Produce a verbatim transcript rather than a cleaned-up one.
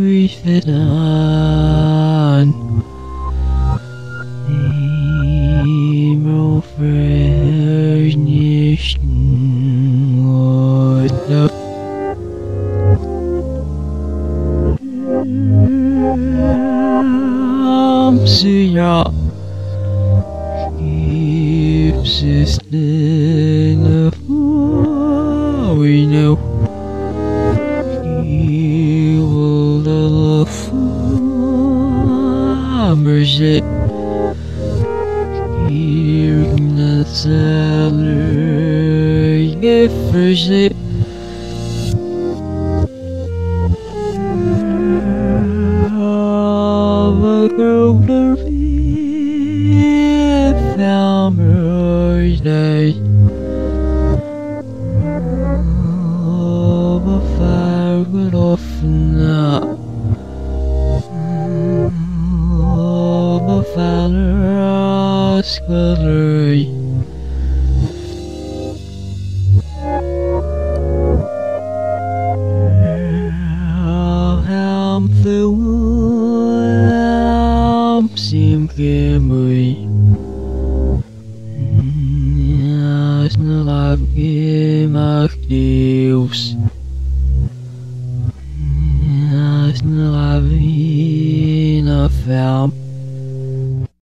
Wisdom, Nemo Vernichten, what the Amsia keeps us in the we know. He will love mercy. Hearing the salary, give mercy. The golden farmer's day. The fire would often up. The father asked Valerie. Ham the warm seem gamely. As no like game of deals.